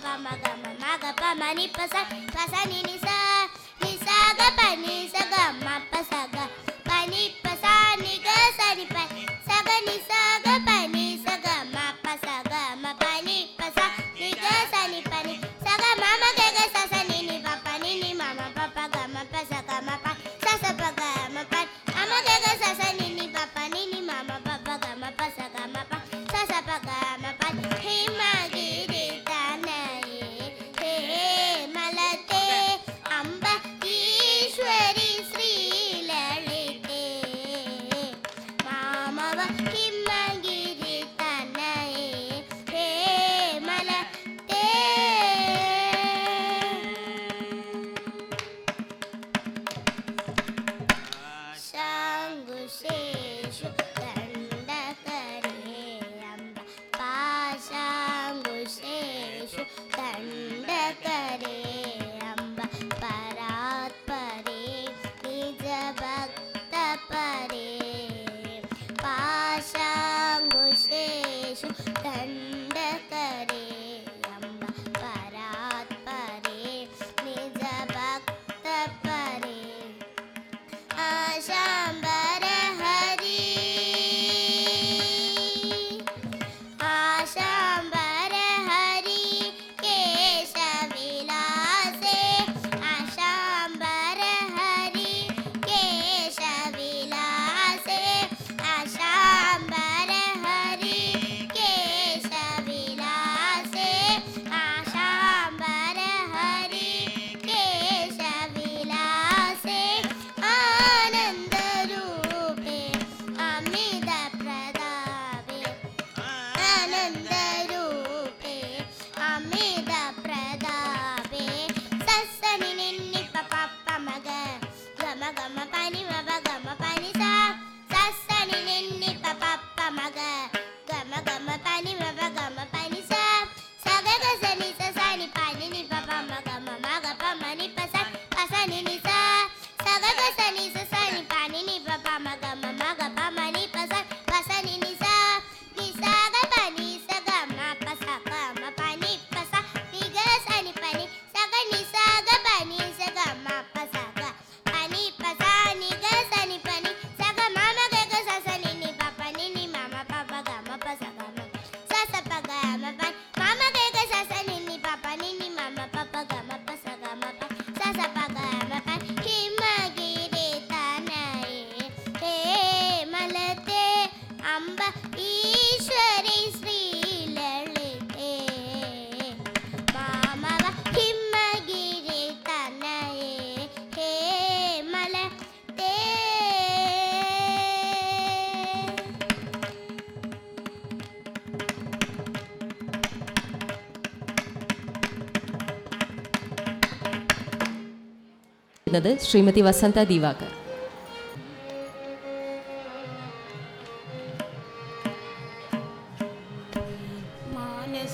pa ma ga pa ma ni pa sa ni ni sa ga pa ni sa ga ma pa sa ga pa ni pa sa ni ga sa ni pa sa ga pa ni sa ga ma pa sa ga ma pa ni pa sa ni ga sa ni pa ni sa ga ma ma ga sa ni ni pa pa ni ni ma ma pa pa ga ma pa sa ga ma pa sa pa ga ma pa ama ga sa ni ni pa pa ni ni ma ma pa pa ga ma pa sa ga ma pa sa pa ga ma pa he ma gi re ta nai he malate amba ishwari sri lalite mamava himmagiri tanai he malate shangusheshu dandakare amba pashangusheshu dandakare amba parat pare nija bhakta pare pashangusheshu dandakare amba parat pare nija bhakta pare Ashambara Hari Ashambara Hari Keshavilase Ashambara Hari Keshavilase Ashambara Hari Keshavilase Ashambara Hari Keshavilase Ananda Rupe Amida Pradape Ananda Rupe Amida Pradape Sassani Ninni Papa Maga Gama Gama Pani Maba Gama Pani Sa Sassani Ninni Papa Maga Gama Gama Pani Maba Gama Pani Sa Saga Gasani Sasani Pani Ni Papa Maga Maga Pamani Pasa Pasani Ni Sa Saga Gasani Sasani Pani Ni Papa Maga Maga Pamani Pasa Pasani Ni Sa Ni Saga Pani Saga Ma Pasa Ma Pani Pasa Ni Gasani Pani Saga Ni Saga Pani Saga Ma Pasa Pani Pasa Ni Gasani Pani Saga Mama Gaga Sasani Ni Papa Ni Ni Mama Papa Gama Pasa Gama Sasa Paga Ma Pani Mama Gaga Sasani Ni Papa Ni Ni Mama Papa Gama Pasa Gama Sasa Paga Ma Pani Himmagiri tanai he malate amba ishwari sri lalite mamava himmagiri tanai he malate Shrimati വസന്ത ദിവാകർ. മാനസ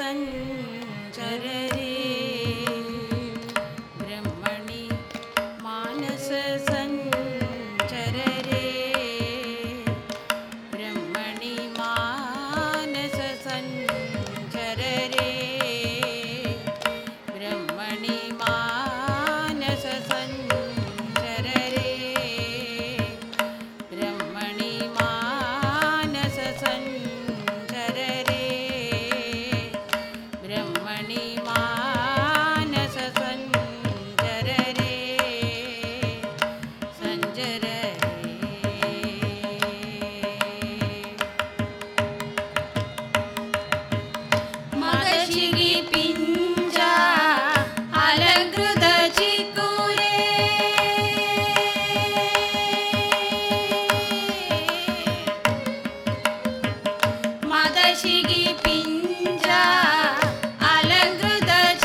സഞ്ചരരേ ബ്രഹ്മണി മാനസ സഞ്ചരരേ ബ്രഹ്മണി മാനസ സഞ്ചരരേ ബ്രഹ്മണി മാനസ സഞ്ചരരേ ബ്രഹ്മണി മാനസ സഞ്ചരരേ ബ്രഹ്മണി മാനസ സഞ്ചരരേ സഞ്ചരരേ മദശിഖി പിഞ്ച അലങ്കൃത ചിക്കുരേ മദശിഖി പിഞ്ച അലങ്കൃത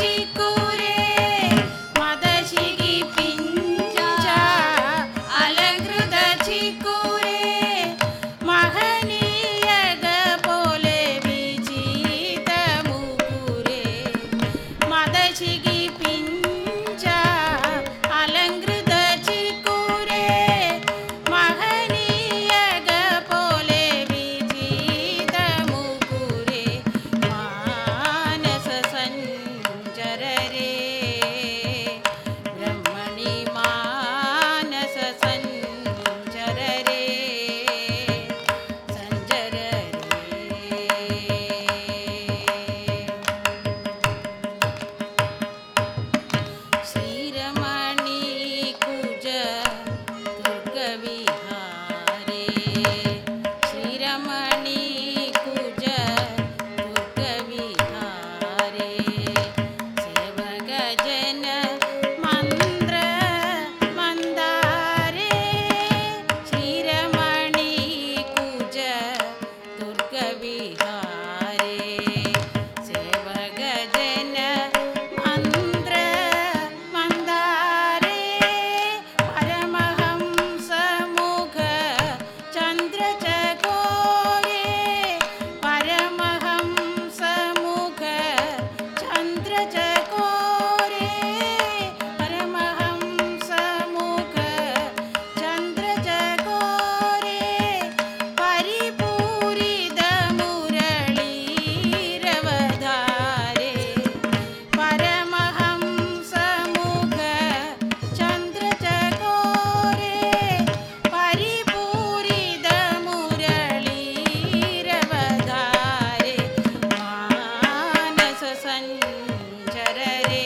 सञ्चररे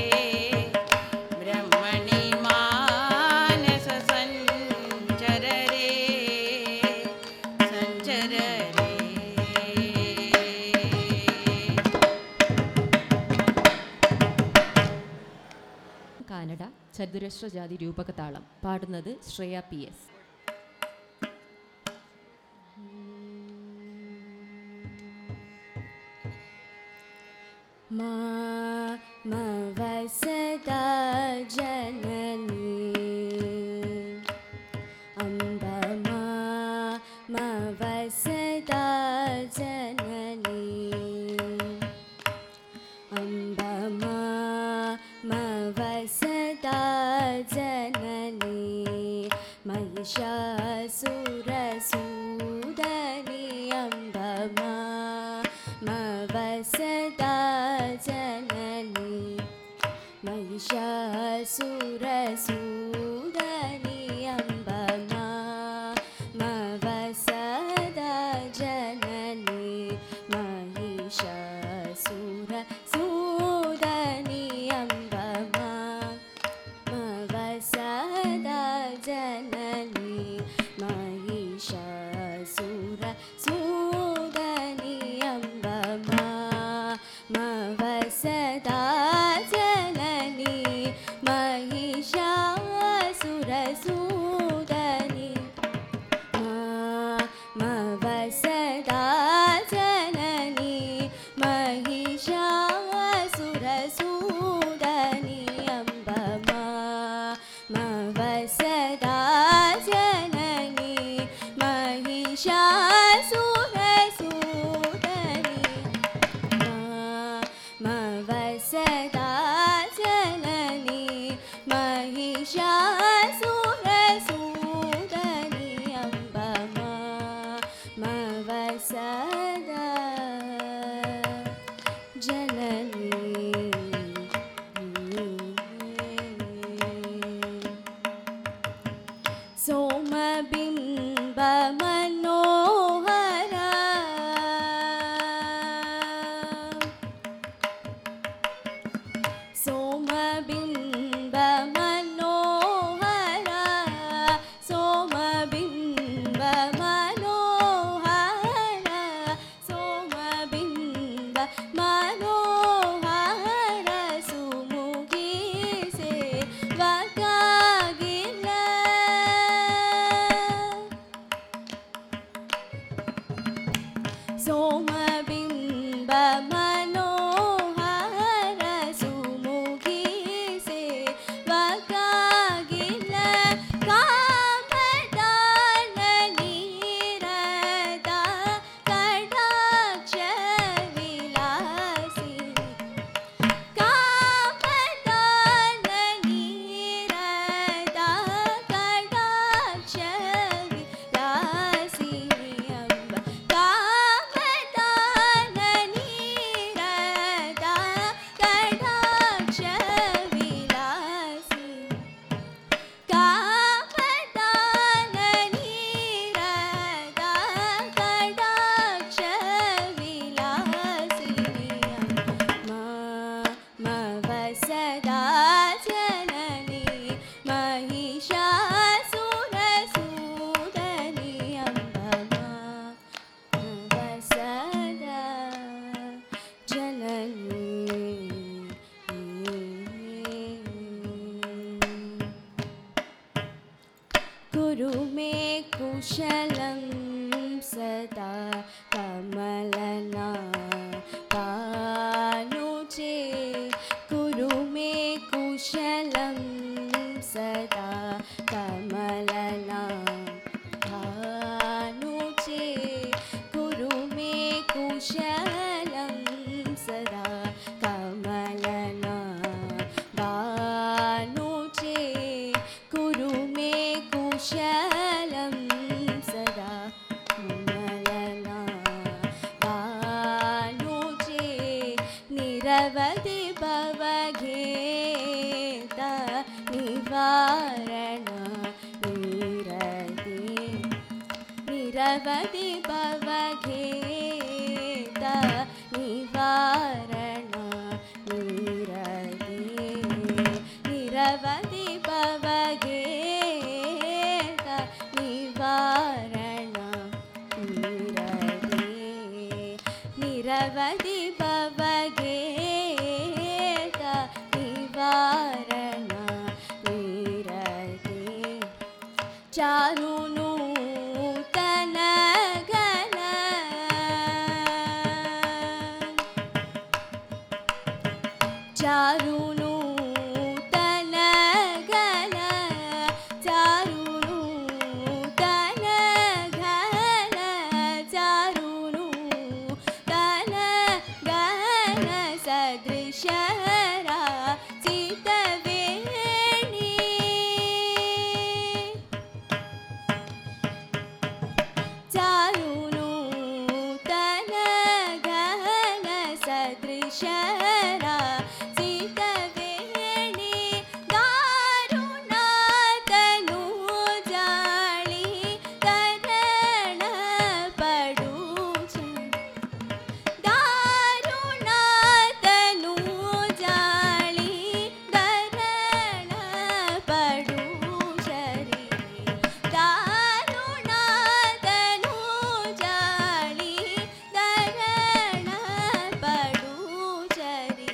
ब्रह्मणि मानस सञ्चररे सञ्चररे Canada ചതുരശ്ര ജാതി രൂപകതാളം പാടുന്നത് Shreya P S. वसदा जननी अम्ब वसदा जननी अम्ब वसदा जननी महिषासुरसूदनी अम्ब वसदा जननी महिषासुरसूदनी अम्ब वसदा जननी महिषासुरसूदनी अम्ब वसदा जननी महिषासुरसूदनी अम्ब वसदा जननी महिषासुरसूदनी वसदा जननी महिषासुरसूदनी अम्ब वसदा जननी महिषासुरसूदनी वसदा जननी महिषासुरसूदनी अम्ब वसदा जननी सोमबिम्ब मनोहरा सोमबिम्ब मनोहरा सोमबिम्ब मनोहरा सोमबिम्ब मनोहरा सुमुखी से वकागिला सोमबिम्ब मनोहरा सुमुखी से वकागिला कामदान नीरदा कटाक्ष विलासिनी कामदान नीरदा कटाक्ष विलासिनी अम्ब कामदान नीरदा कटाक्ष विलासिनी कामदान नीरदा कटाक्ष विलासिनी वसदा जननी महिषासुरसूदनी अम्ब वसदा जननी कुरु मे कुशलं सदा कमलना कानुचे कुरु मे कुशलं सदा कमलना कानुचे कुरु मे कुशलं सदा कमलना कानुचे कुरु मे कुशलं सदा कमलना कानुचे निरवधि भवघेत निवारण निरति निरवधि भवघेत निवारण നിരവധി ഭവഗേത നിവാരണ നിരവധി നിരവധി ഭവഗേത നിവാരണ നിരവധി ചാരുനൂതന ഘന ചാരുനൂതന ഘന ചാരുനൂതന ഘന ചാരുനൂതന ഘന സദൃശരാ ചിതവേണി ചാരുനൂതന ഘന സദൃശരാ ചിതവേണി ദാരുണാതനു ജാളി കരണ പടൂച ദാരുണാതനു ജാളി കരണ പടൂചരി ദാരുണാതനു ജാളി കരണ പടൂചരി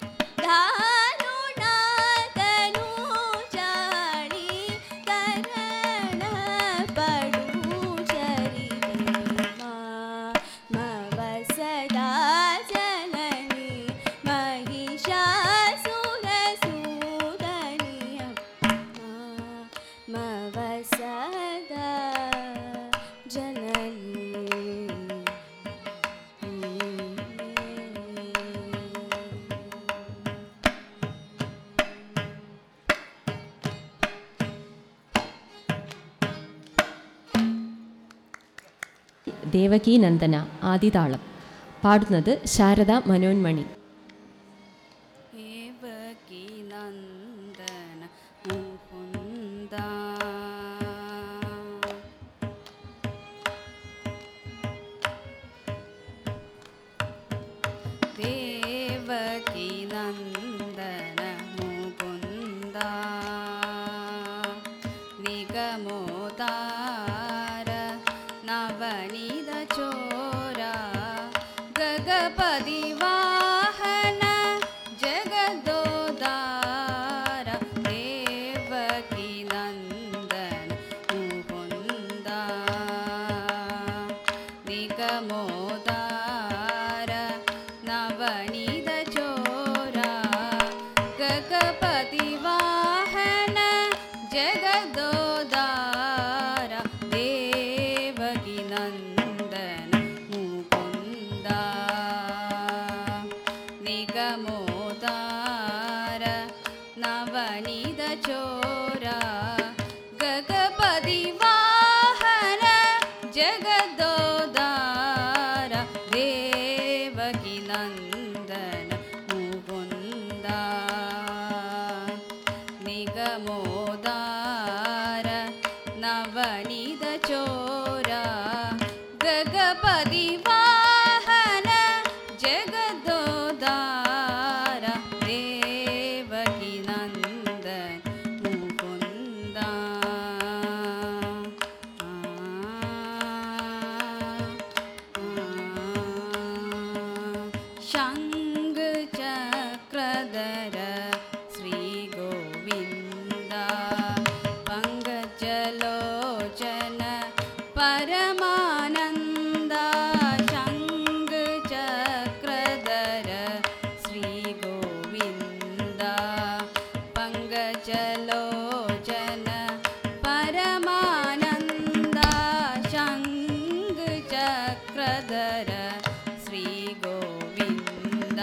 ധാരുണാതനു ജാളി കരണ പടൂചരി മവസദാ ജനനി മഹിഷാസുരസൂദനി മവസദാ ജനനി ദേവകീ നന്ദന ആദിതാളം. പാടുന്നത് ശാരദ മനോന്മണി. ദേവകീ നന്ദന മുകുന്ദ ദേവകീ നന്ദന മുകുന്ദ നിഗമോദാര നവനീത ചോര ഗഗപതി വാഹന ജഗദോദാര ദേവകീ നന്ദന മുകുന്ദ നിഗമോദാര നവനീത ചോര ഗഗപതി വാഹന ജഗദോദാര ദേവകീ നന്ദന മുകുന്ദ നിഗമോദാര നവനീത ചോര ഗഗപതി വാഹന ജഗദോദാര ദേവകീ നന്ദന മുകുന്ദ നിഗമോദാര നവനീത ചോര ഗഗപതി വാഹന ജഗദോദാര ദേവകീ നന്ദന മുകുന്ദ ശംഖ ചക്രധര ശ്രീ ഗോവിന്ദ പങ്കജലോചന പരമാനന്ദ ശംഖ ചക്രധര ശ്രീ ഗോവിന്ദ പങ്കജലോചന പരമാനന്ദ ശംഖ ചക്രധര ശ്രീ ഗോവിന്ദ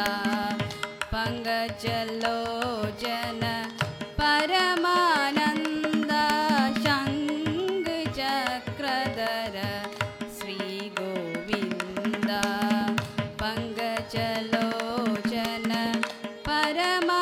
പങ്കജലോചന പരമാനന്ദ ശംഖ ചക്രധര ശ്രീ ഗോവിന്ദ പങ്കജലോചന പരമാനന്ദ